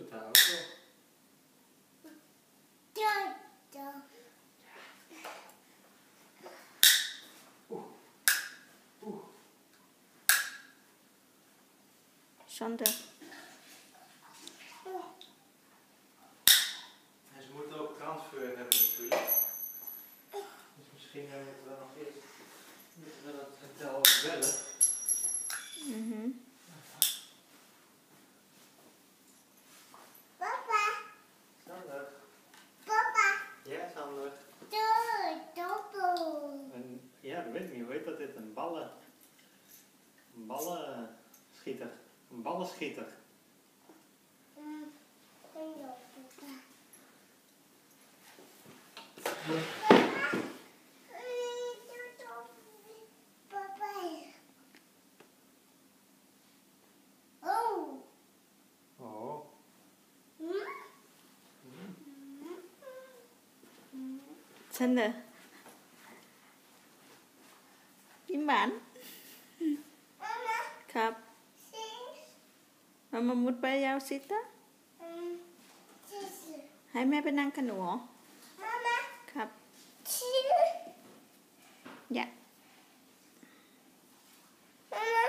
het daar ook wel. Sander. En ze moeten ook transfer hebben natuurlijk. Dus misschien moeten we nog eerst dat hotel bellen. Papa. Sander. Papa. Ja, Sander. Doppel. Ja, dat weet ik niet. Hoe heet dat dit? Een ballenschieter. Een ballenschieter. Oh. Sander. Gimana? Kap. Mama moet bij jou zitten? Hij mee benang kan hoor. Kap. Ja. Mama.